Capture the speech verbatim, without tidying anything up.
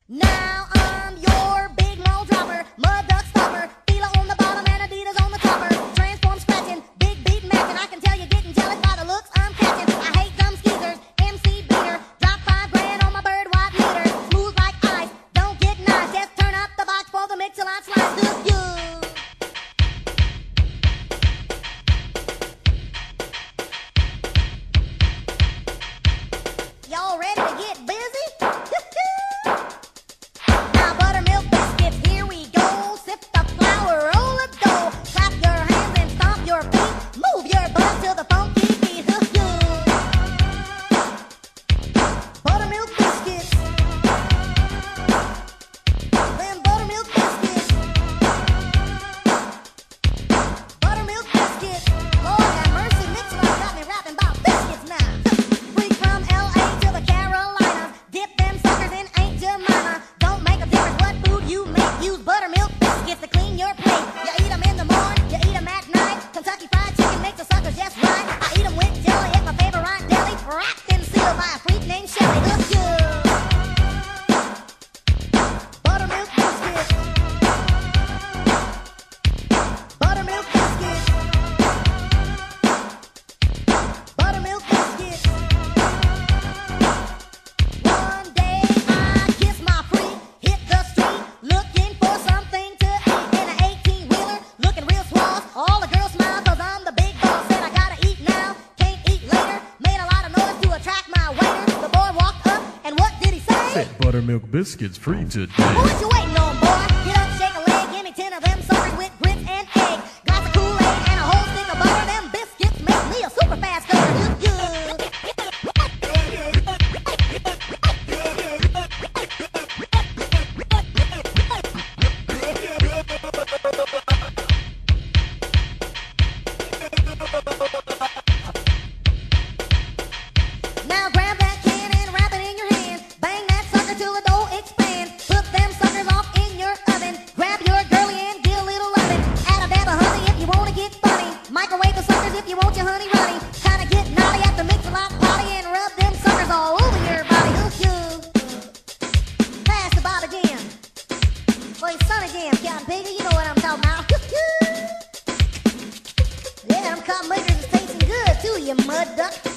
Now I'm your big mole dropper, mud duck stopper, Fila on the bottom and Adidas on the topper. Transform scratching, big beat matching. I can tell you're getting jealous by the looks I'm catching. I hate dumb skeezers, M C beater, drop five grand on my bird wide meter. Smooth like ice, don't get nice, just turn up the box for the mix till I slice this you. Y'all ready to get busy? Now Buttermilk Biscuits, here we go. Sip the flour, roll the dough. Clap your hands and stomp your feet. Move your butt to the funky beat. Buttermilk Biscuits. Them Buttermilk Biscuits. Buttermilk Biscuits. Lord have mercy, Mixer got me rapping about biscuits now. Freak from L A to the Carolinas. Dip them suckers in Aunt Jemima. Don't make a difference what food you make. Use Buttermilk Biscuits to clean your plate. You eat them in the morning, you eat them at night. Kentucky Fried Chicken makes the suckers just right. I eat them with jelly at my favorite deli. Wrapped and sealed by a freak named Shelly. Look good. Buttermilk Biscuits. Buttermilk Biscuits. Buttermilk Biscuits. One day I kissed my freak, hit the street, looking for something to eat. In an eighteen-wheeler, looking real suave. All the girls smile cause I'm the big boss. Said I gotta eat now, can't eat later. Made a lot of noise to attract my waiter. The boy walked up and what did he say? Said Buttermilk Biscuits free today. What you waiting on, boy? Get up, shake a leg, give me ten of them suckers with grits and egg. Glass of Kool-Aid and a whole stick of butter. Them biscuits make me a super fast cutter. Look good. Now grab that can and wrap it in your hand. Bang that sucker till the dough expands. Put them suckers off in your oven. Grab your girlie and get a little lovin'. Add a dab of honey if you wanna get funny. Microwave the suckers if you want your honey runny. Kinda get naughty at the mix-a-lot potty and rub them suckers all over your body. Hook you. Pass the bob again. Well, it's sun again, Captain Piggy. You know what I'm talking about. Yeah, them cotton makers is tasting good too, you mud duck.